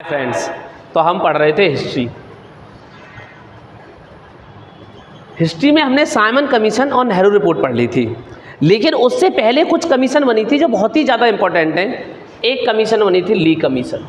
Friends, तो हम पढ़ रहे थे हिस्ट्री में हमने साइमन कमीशन और नेहरू रिपोर्ट पढ़ ली थी। लेकिन उससे पहले कुछ कमीशन बनी थी जो बहुत ही ज़्यादा इंपॉर्टेंट है। एक कमीशन बनी थी ली कमीशन।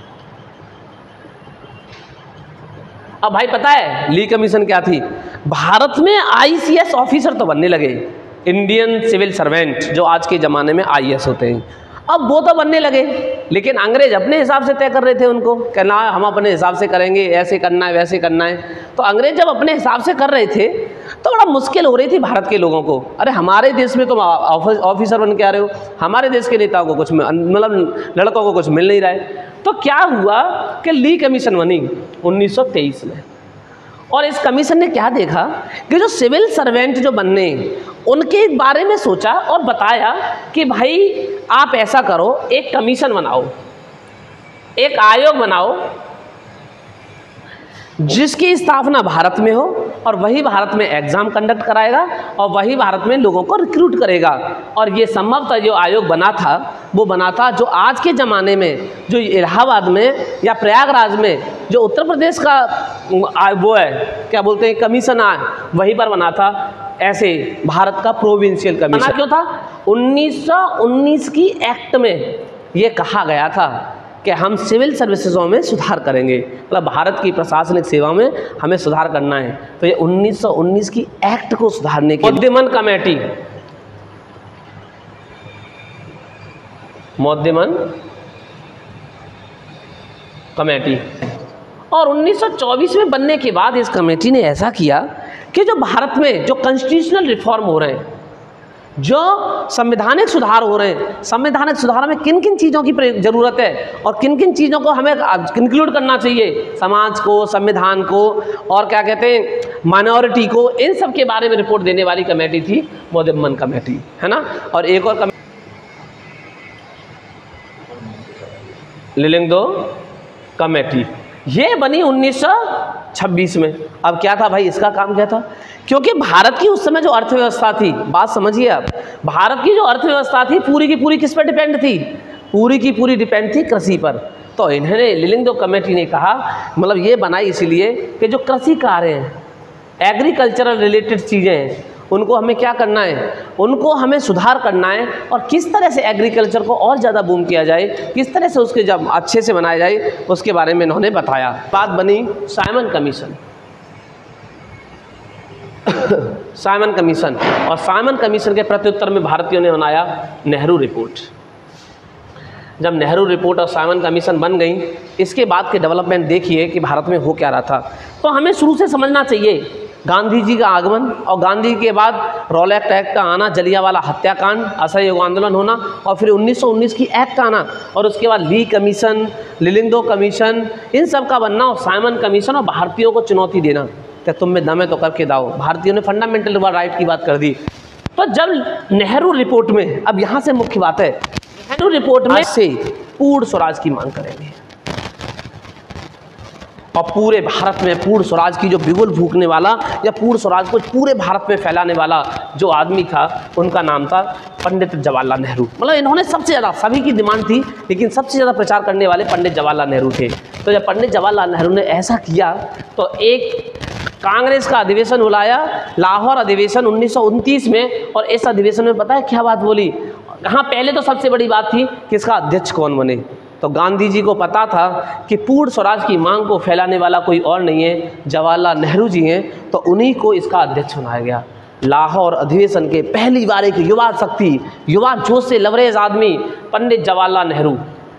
अब भाई पता है ली कमीशन क्या थी? भारत में आईसीएस ऑफिसर तो बनने लगे, इंडियन सिविल सर्वेंट, जो आज के ज़माने में आईएएस होते हैं। अब वो तो बनने लगे, लेकिन अंग्रेज अपने हिसाब से तय कर रहे थे उनको, कहना हम अपने हिसाब से करेंगे, ऐसे करना है वैसे करना है। तो अंग्रेज जब अपने हिसाब से कर रहे थे तो बड़ा मुश्किल हो रही थी भारत के लोगों को। अरे हमारे देश में तुम ऑफिसर बन के आ रहे हो, हमारे देश के नेताओं को कुछ मतलब लड़कों को कुछ मिल नहीं रहा है। तो क्या हुआ कि ली कमीशन बनी 1923 में। और इस कमीशन ने क्या देखा कि जो सिविल सर्वेंट जो बनने उनके बारे में सोचा और बताया कि भाई आप ऐसा करो, एक कमीशन बनाओ, एक आयोग बनाओ जिसकी स्थापना भारत में हो और वही भारत में एग्जाम कंडक्ट कराएगा और वही भारत में लोगों को रिक्रूट करेगा। और ये संभवतः जो आयोग बना था वो बना था जो आज के ज़माने में जो इलाहाबाद में या प्रयागराज में जो उत्तर प्रदेश का वो है, क्या बोलते हैं, कमीशन वहीं पर बना था। ऐसे भारत का प्रोविंशियल कमीशन क्यों था? 1919 की एक्ट में ये कहा गया था कि हम सिविल सर्विसेजों में सुधार करेंगे, मतलब भारत की प्रशासनिक सेवा में हमें सुधार करना है। तो ये 1919 की एक्ट को सुधारने के मौद्यमन कमेटी और 1924 में बनने के बाद इस कमेटी ने ऐसा किया कि जो भारत में जो कॉन्स्टिट्यूशनल रिफॉर्म हो रहे हैं, जो संवैधानिक सुधार हो रहे हैं, संवैधानिक सुधार में किन किन चीज़ों की ज़रूरत है और किन किन चीज़ों को हमें इंक्लूड करना चाहिए, समाज को, संविधान को और क्या कहते हैं माइनॉरिटी को, इन सब के बारे में रिपोर्ट देने वाली कमेटी थी मौद्यमन कमेटी, है ना। और एक और लिलिंगदो कमेटी, ये बनी 1926 में। अब क्या था भाई, इसका काम क्या था? क्योंकि भारत की उस समय जो अर्थव्यवस्था थी, बात समझिए आप, भारत की जो अर्थव्यवस्था थी पूरी की पूरी किस पर डिपेंड थी? पूरी की पूरी डिपेंड थी कृषि पर। तो इन्होंने लिलिंगदो कमेटी ने कहा, मतलब ये बनाई इसलिए कि जो कृषि कार्य हैं, एग्रीकल्चरल रिलेटेड चीज़ें हैं, उनको हमें क्या करना है, उनको हमें सुधार करना है और किस तरह से एग्रीकल्चर को और ज़्यादा बूम किया जाए, किस तरह से उसके जब अच्छे से बनाया जाए, उसके बारे में इन्होंने बताया। बात बनी साइमन कमीशन। साइमन कमीशन और साइमन कमीशन के प्रत्युत्तर में भारतीयों ने बनाया नेहरू रिपोर्ट। जब नेहरू रिपोर्ट और साइमन कमीशन बन गई, इसके बाद के डेवलपमेंट देखिए कि भारत में हो क्या रहा था। तो हमें शुरू से समझना चाहिए गांधी जी का आगमन और गांधी के बाद रॉलेट एक्ट का आना, जलियांवाला हत्याकांड, असहयोग आंदोलन होना और फिर 1919 की एक्ट का आना और उसके बाद ली कमीशन, लिलिंगदो कमीशन, इन सब का बनना और साइमन कमीशन और भारतीयों को चुनौती देना कि तुम में दम है तो करके दाओ। भारतीयों ने फंडामेंटल राइट की बात कर दी। तो जब नेहरू रिपोर्ट में, अब यहाँ से मुख्य बात है, नेहरू रिपोर्ट में से पूर्ण स्वराज की मांग करेंगे और पूरे भारत में पूर्ण स्वराज की जो बिगुल फूंकने वाला या पूर्ण स्वराज को पूरे भारत में फैलाने वाला जो आदमी था, उनका नाम था पंडित जवाहरलाल नेहरू। मतलब इन्होंने सबसे ज़्यादा, सभी की डिमांड थी लेकिन सबसे ज़्यादा प्रचार करने वाले पंडित जवाहरलाल नेहरू थे। तो जब पंडित जवाहरलाल नेहरू ने ऐसा किया तो एक कांग्रेस का अधिवेशन बुलाया, लाहौर अधिवेशन 1929 में। और इस अधिवेशन में पता है क्या बात बोली? हाँ, पहले तो सबसे बड़ी बात थी कि इसका अध्यक्ष कौन बने। तो गांधी जी को पता था कि पूर्ण स्वराज की मांग को फैलाने वाला कोई और नहीं है, जवाहरलाल नेहरू जी हैं। तो उन्हीं को इसका अध्यक्ष बनाया गया। लाहौर अधिवेशन के पहली बार एक युवा शक्ति, युवा जोश से लबरेज आदमी पंडित जवाहरलाल नेहरू,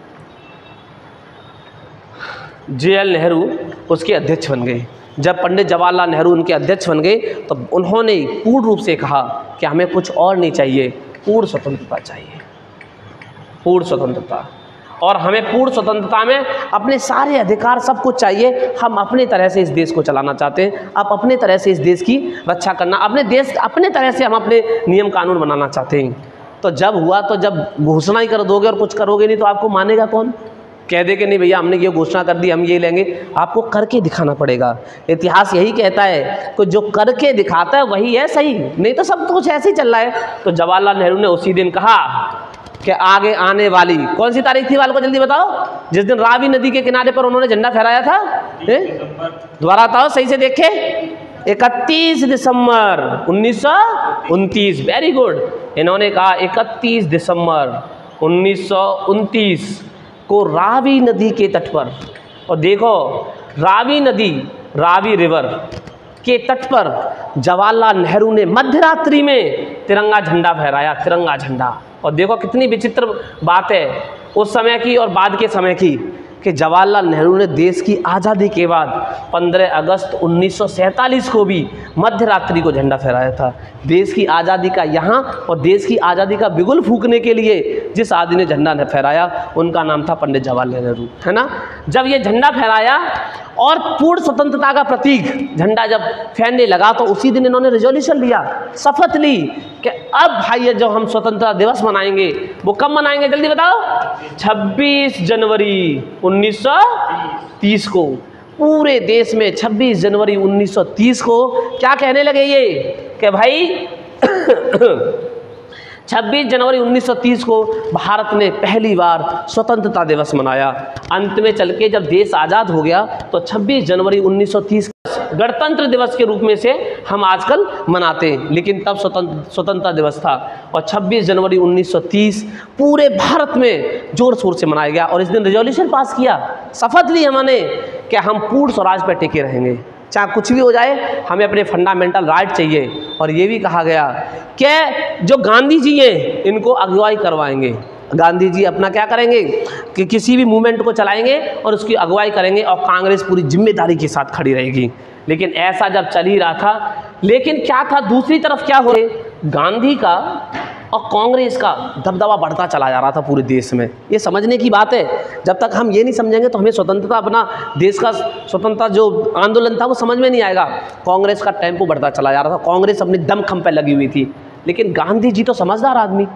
JL नेहरू उसके अध्यक्ष बन गए। जब पंडित जवाहरलाल नेहरू उनके अध्यक्ष बन गए तो उन्होंने पूर्ण रूप से कहा कि हमें कुछ और नहीं चाहिए, पूर्ण स्वतंत्रता चाहिए, पूर्ण स्वतंत्रता। और हमें पूर्ण स्वतंत्रता में अपने सारे अधिकार सब कुछ चाहिए। हम अपने तरह से इस देश को चलाना चाहते हैं, आप अपने तरह से इस देश की रक्षा करना, अपने देश अपने तरह से हम अपने नियम कानून बनाना चाहते हैं। तो जब हुआ, तो जब घोषणा ही कर दोगे और कुछ करोगे नहीं तो आपको मानेगा कौन? कह दे कि नहीं भैया हमने ये घोषणा कर दी, हम ये लेंगे, आपको करके दिखाना पड़ेगा। इतिहास यही कहता है कि जो करके दिखाता है वही है सही, नहीं तो सब कुछ ऐसे ही चल रहा है। तो जवाहरलाल नेहरू ने उसी दिन कहा कि आगे आने वाली, कौन सी तारीख थी वालों को जल्दी बताओ, जिस दिन रावी नदी के किनारे पर उन्होंने झंडा फहराया था? दोबारा बताओ सही से देखे। 31 दिसंबर 1929। Very good. इन्होंने कहा 31 दिसंबर 1929 को रावी नदी के तट पर, और देखो रावी नदी, रावी रिवर के तट पर जवाहरलाल नेहरू ने मध्यरात्रि में तिरंगा झंडा फहराया, तिरंगा झंडा। और देखो कितनी विचित्र बात है उस समय की और बाद के समय की, कि जवाहरलाल नेहरू ने देश की आज़ादी के बाद 15 अगस्त 1947 को भी मध्यरात्रि को झंडा फहराया था। देश की आज़ादी का यहाँ और देश की आज़ादी का बिगुल फूंकने के लिए जिस आदमी ने झंडा फहराया उनका नाम था पंडित जवाहरलाल नेहरू, है ना। जब ये झंडा फहराया और पूर्ण स्वतंत्रता का प्रतीक झंडा जब फहरने लगा तो उसी दिन इन्होंने रिजोल्यूशन लिया, शपथ ली कि अब भाई ये जो हम स्वतंत्रता दिवस मनाएंगे वो कब मनाएंगे जल्दी बताओ? 26 जनवरी 1930 को। पूरे देश में 26 जनवरी 1930 को क्या कहने लगे ये कि भाई 26 जनवरी 1930 को भारत ने पहली बार स्वतंत्रता दिवस मनाया। अंत में चल के जब देश आज़ाद हो गया तो 26 जनवरी 1930 गणतंत्र दिवस के रूप में से हम आजकल मनाते हैं, लेकिन तब स्वतंत्रता दिवस था। और 26 जनवरी 1930 पूरे भारत में जोर शोर से मनाया गया और इस दिन रिजोल्यूशन पास किया, शपथ ली हमने कि हम पूर्ण स्वराज पर टिके रहेंगे, चाहे कुछ भी हो जाए, हमें अपने फंडामेंटल राइट चाहिए। और ये भी कहा गया कि जो गांधी जी हैं इनको अगुवाई करवाएंगे, गांधी जी अपना क्या करेंगे कि किसी भी मूवमेंट को चलाएंगे और उसकी अगुवाई करेंगे और कांग्रेस पूरी जिम्मेदारी के साथ खड़ी रहेगी। लेकिन ऐसा जब चल ही रहा था, लेकिन क्या था दूसरी तरफ क्या हो रहे, गांधी का और कांग्रेस का दबदबा बढ़ता चला जा रहा था पूरे देश में। ये समझने की बात है, जब तक हम ये नहीं समझेंगे तो हमें स्वतंत्रता, अपना देश का स्वतंत्रता जो आंदोलन था वो समझ में नहीं आएगा। कांग्रेस का टेम्पो बढ़ता चला जा रहा था, कांग्रेस अपनी दमखम पे लगी हुई थी, लेकिन गांधी जी तो समझदार आदमी।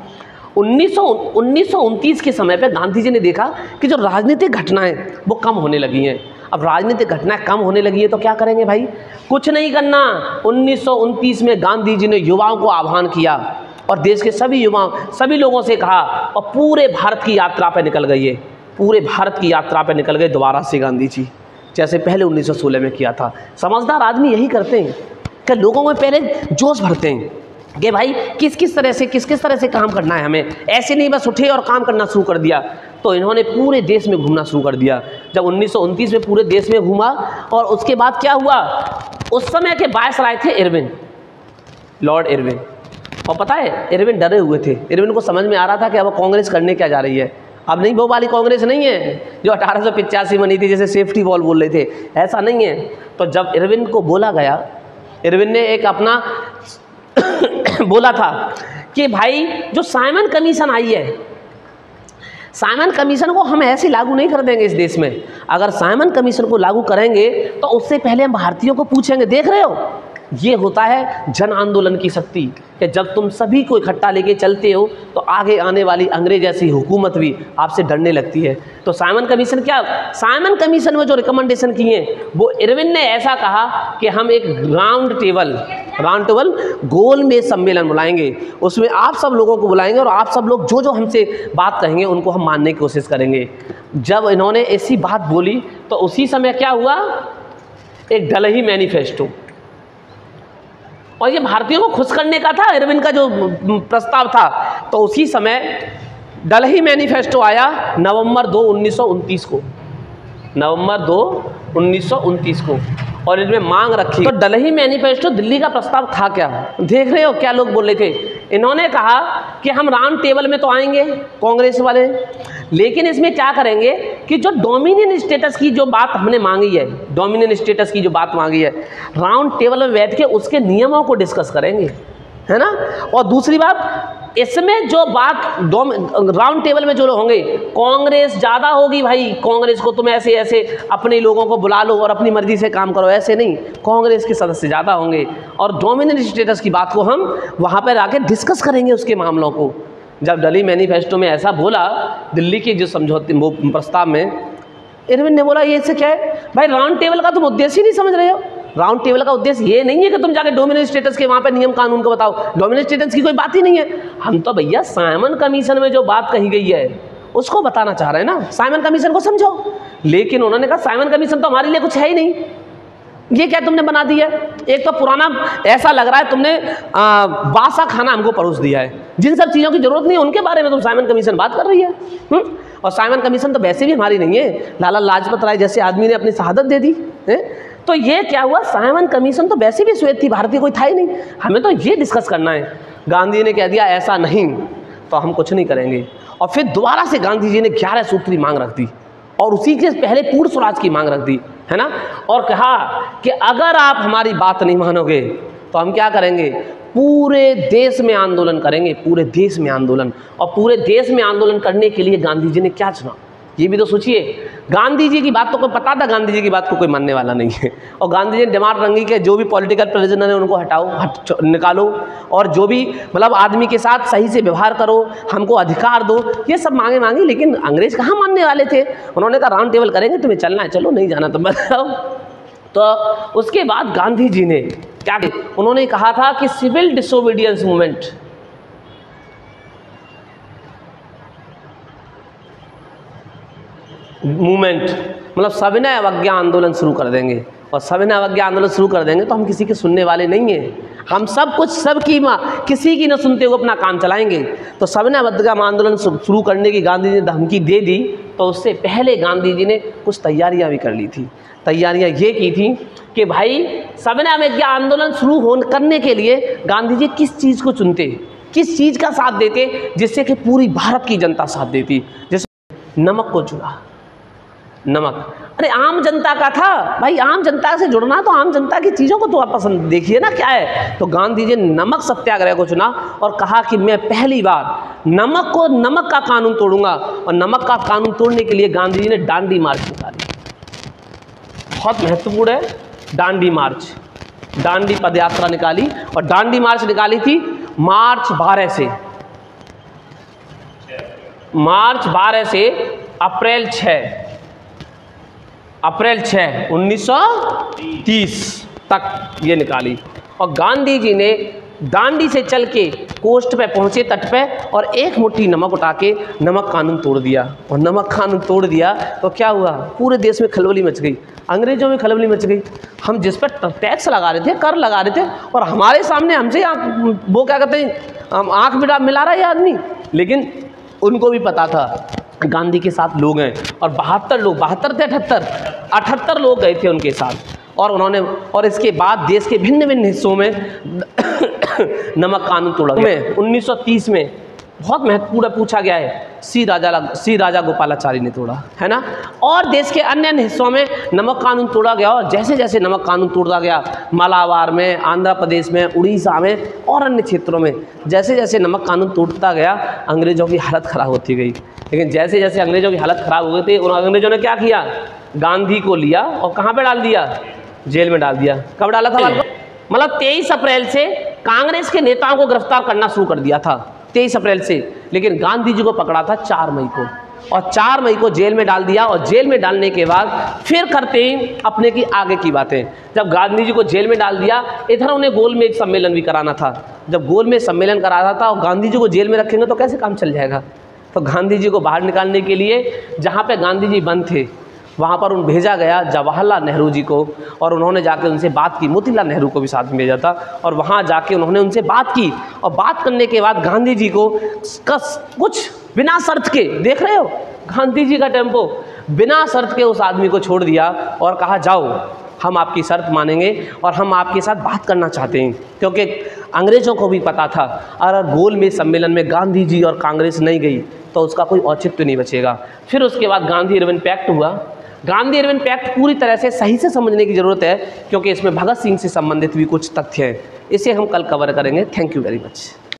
1929 के समय पे गांधी जी ने देखा कि जो राजनीतिक घटनाएं वो कम होने लगी हैं। अब राजनीतिक घटनाएं कम होने लगी है तो क्या करेंगे भाई, कुछ नहीं करना। 1929 में गांधी जी ने युवाओं को आह्वान किया और देश के सभी युवाओं, सभी लोगों से कहा और पूरे भारत की यात्रा पर निकल गई है, पूरे भारत की यात्रा पर निकल गए दोबारा से गांधी जी, जैसे पहले 1916 में किया था। समझदार आदमी यही करते हैं कि लोगों में पहले जोश भरते हैं कि भाई किस किस तरह से काम करना है हमें, ऐसे नहीं बस उठे और काम करना शुरू कर दिया। तो इन्होंने पूरे देश में घूमना शुरू कर दिया। जब 1929 में पूरे देश में घूमा और उसके बाद क्या हुआ, उस समय के वायसराय थे इरविन, लॉर्ड इरविन। और पता है इरविन डरे हुए थे, इरविन को समझ में आ रहा था कि अब कांग्रेस करने क्या जा रही है। अब नहीं वो वाली कांग्रेस नहीं है जो 1885 बनी थी, जैसे सेफ्टी वॉल बोल रहे थे, ऐसा नहीं है। तो जब इरविन को बोला गया, इरविन ने एक अपना बोला था कि भाई जो साइमन कमीशन आई है, साइमन कमीशन को हम ऐसे लागू नहीं कर देंगे इस देश में। अगर साइमन कमीशन को लागू करेंगे तो उससे पहले हम भारतीयों को पूछेंगे। देख रहे हो, ये होता है जन आंदोलन की शक्ति, कि जब तुम सभी को इकट्ठा लेके चलते हो तो आगे आने वाली अंग्रेज जैसी हुकूमत भी आपसे डरने लगती है। तो साइमन कमीशन क्या, साइमन कमीशन में जो रिकमेंडेशन किए वो इरविन ने ऐसा कहा कि हम एक राउंड टेबल गोल में सम्मेलन बुलाएंगे, उसमें आप सब लोगों को बुलाएंगे और आप सब लोग जो जो हमसे बात कहेंगे उनको हम मानने की कोशिश करेंगे। जब इन्होंने ऐसी बात बोली तो उसी समय क्या हुआ, एक डलही मैनिफेस्टो, और ये भारतीयों को खुश करने का था इरविन का जो प्रस्ताव था। तो उसी समय डलही मैनिफेस्टो आया नवंबर 2, 1929 को, नवंबर 2, 1929 को, और इसमें मांग रखी। तो डलही मैनिफेस्टो दिल्ली का प्रस्ताव था क्या, देख रहे हो क्या लोग बोल रहे थे। इन्होंने कहा कि हम राउंड टेबल में तो आएंगे कांग्रेस वाले, लेकिन इसमें क्या करेंगे कि जो डोमिनियन स्टेटस की जो बात हमने मांगी है, डोमिनियन स्टेटस की जो बात मांगी है, राउंड टेबल में बैठ के उसके नियमों को डिस्कस करेंगे, है ना। और दूसरी बात, इसमें जो बात राउंड टेबल में जो लोग होंगे, कांग्रेस ज़्यादा होगी भाई, कांग्रेस को तुम ऐसे ऐसे अपने लोगों को बुला लो और अपनी मर्जी से काम करो, ऐसे नहीं, कांग्रेस के सदस्य ज़्यादा होंगे और डोमिनेंट स्टेटस की बात को हम वहाँ पर आके डिस्कस करेंगे उसके मामलों को। जब डलही मैनिफेस्टो में ऐसा बोला, दिल्ली के जो समझौते प्रस्ताव में, इरविन ने बोला ये इससे क्या है भाई, राउंड टेबल का तुम उद्देश्य ही नहीं समझ रहे हो, राउंड टेबल का उद्देश्य ये नहीं है कि तुम जाके डोमिनेंट स्टेटस के वहाँ पे नियम कानून को बताओ, डोमिनेंट स्टेटस की कोई बात ही नहीं है। हम तो भैया साइमन कमीशन में जो बात कही गई है उसको बताना चाह रहे हैं ना, साइमन कमीशन को समझो। लेकिन उन्होंने कहा साइमन कमीशन तो हमारे लिए कुछ है ही नहीं, ये क्या तुमने बना दिया है। एक तो पुराना ऐसा लग रहा है तुमने बासा खाना हमको परोस दिया है, जिन सब चीज़ों की जरूरत नहीं है उनके बारे में तुम साइमन कमीशन बात कर रही है। और साइमन कमीशन तो वैसे भी हमारी नहीं है, लाला लाजपत राय जैसे आदमी ने अपनी शहादत दे दी है। तो ये क्या हुआ, साइमन कमीशन तो वैसे भी श्वेत थी, भारतीय कोई था ही नहीं। हमें तो ये डिस्कस करना है। गांधी ने कह दिया ऐसा नहीं तो हम कुछ नहीं करेंगे, और फिर दोबारा से गांधी जी ने 11 सूत्री मांग रख दी और उसी के पहले पूर्ण स्वराज की मांग रख दी, है ना। और कहा कि अगर आप हमारी बात नहीं मानोगे तो हम क्या करेंगे, पूरे देश में आंदोलन करेंगे, पूरे देश में आंदोलन। और पूरे देश में आंदोलन करने के लिए गांधी जी ने क्या चुना, ये भी तो सोचिए। गांधी जी की बात तो कोई पता था, गांधी जी की बात को कोई मानने वाला नहीं है। और गांधी जी ने दिमाग रंगी के जो भी पॉलिटिकल प्रिजनर है उनको हटाओ, निकालो, और जो भी मतलब आदमी के साथ सही से व्यवहार करो, हमको अधिकार दो, ये सब मांगी। लेकिन अंग्रेज कहाँ मानने वाले थे। उन्होंने कहा राउंड टेबल करेंगे, तुम्हें चलना है चलो, नहीं जाना तो बताओ। तो उसके बाद गांधी जी ने क्या किया, उन्होंने कहा था कि सिविल डिसोबीडियंस मूवमेंट मतलब सविनय अवज्ञा आंदोलन शुरू कर देंगे। और सविनय अवज्ञा आंदोलन शुरू कर देंगे तो हम किसी के सुनने वाले नहीं हैं, हम सब कुछ सबकी किसी की न सुनते हुए अपना काम चलाएंगे। तो सविनय अवज्ञा आंदोलन शुरू करने की गांधी जी ने धमकी दे दी। तो उससे पहले गांधी जी ने कुछ तैयारियां भी कर ली थी। तैयारियां ये की थी कि भाई सविनय अवज्ञा आंदोलन शुरू करने के लिए गांधी जी किस चीज़ को चुनते, किस चीज़ का साथ देते, जिससे कि पूरी भारत की जनता साथ देती। जैसे नमक को चुना, नमक, अरे आम जनता का था भाई, आम जनता से जुड़ना तो आम जनता की चीज़ों को तो आप पसंद देखिए ना क्या है। तो गांधी जी ने नमक सत्याग्रह को चुना और कहा कि मैं पहली बार नमक का कानून तोड़ूंगा। और नमक का कानून तोड़ने के लिए गांधी जी ने डांडी मार्च निकाली, बहुत महत्वपूर्ण है। डांडी मार्च, डांडी पदयात्रा निकाली, और डांडी मार्च निकाली थी मार्च 12 से अप्रैल 6 1930 तक ये निकाली। और गांधी जी ने दांडी से चल के कोस्ट पे पहुँचे, तट पे, और एक मुट्ठी नमक उठा के नमक कानून तोड़ दिया। और नमक कानून तोड़ दिया तो क्या हुआ, पूरे देश में खलबली मच गई, अंग्रेजों में खलबली मच गई। हम जिस पर टैक्स लगा रहे थे, कर लगा रहे थे, और हमारे सामने हमसे वो क्या कहते हैं, आँख मिला रहा है ये आदमी। लेकिन उनको भी पता था गांधी के साथ लोग हैं, और 72 थे 78 लोग गए थे उनके साथ। और उन्होंने, और इसके बाद देश के भिन्न भिन्न हिस्सों में नमक कानून तोड़ा गया। 1930 में बहुत महत्वपूर्ण पूछा गया है, सी राजा गोपालाचारी ने तोड़ा, है ना। और देश के अन्य हिस्सों में नमक कानून तोड़ा गया। और जैसे जैसे नमक कानून तोड़ा गया, मालाबार में, आंध्र प्रदेश में, उड़ीसा में और अन्य क्षेत्रों में जैसे जैसे नमक कानून टूटता गया, अंग्रेज़ों की हालत ख़राब होती गई। लेकिन जैसे जैसे अंग्रेज़ों की हालत ख़राब हो गई थी, उन अंग्रेज़ों ने क्या किया, गांधी को लिया और कहाँ पर डाल दिया, जेल में डाल दिया। कब डाला था, मतलब 23 अप्रैल से कांग्रेस के नेताओं को गिरफ्तार करना शुरू कर दिया था, 23 अप्रैल से। लेकिन गांधी जी को पकड़ा था 4 मई को, और 4 मई को जेल में डाल दिया। और जेल में डालने के बाद फिर करते हैं अपने की आगे की बातें। जब गांधी जी को जेल में डाल दिया, इधर उन्हें गोल में एक सम्मेलन भी कराना था। जब गोल में सम्मेलन कराना था और गांधी जी को जेल में रखेंगे तो कैसे काम चल जाएगा। तो गांधी जी को बाहर निकालने के लिए जहाँ पे गांधी जी बंद थे वहाँ पर उन भेजा गया जवाहरलाल नेहरू जी को, और उन्होंने जाके उनसे बात की। मोतीलाल नेहरू को भी साथ में भेजा था, और वहाँ जाके उन्होंने उनसे बात की। और बात करने के बाद गांधी जी को कुछ बिना शर्त के, देख रहे हो गांधी जी का टेम्पो, बिना शर्त के उस आदमी को छोड़ दिया और कहा जाओ, हम आपकी शर्त मानेंगे और हम आपके साथ बात करना चाहते हैं। क्योंकि अंग्रेज़ों को भी पता था अगर गोल में सम्मेलन में गांधी जी और कांग्रेस नहीं गई तो उसका कोई औचित्य नहीं बचेगा। फिर उसके बाद गांधी इरविन पैक्ट हुआ। गांधी इरविन पैक्ट पूरी तरह से सही से समझने की ज़रूरत है, क्योंकि इसमें भगत सिंह से संबंधित भी कुछ तथ्य हैं। इसे हम कल कवर करेंगे। Thank you very much.